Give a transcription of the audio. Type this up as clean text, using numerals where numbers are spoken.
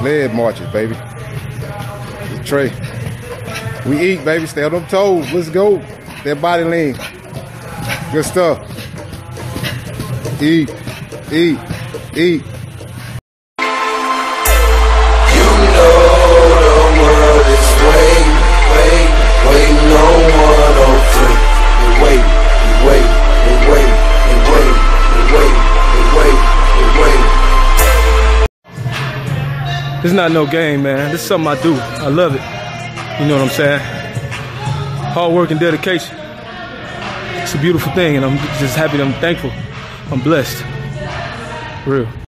Sled marches, baby. Trey. We eat, baby. Stay on them toes. Let's go. That body lean. Good stuff. Eat. Eat. Eat. You know the world is waiting on 103. They wait. It's not no game, man. This is something I do. I love it. You know what I'm saying? Hard work and dedication. It's a beautiful thing, and I'm just happy. I'm thankful. I'm blessed. Real.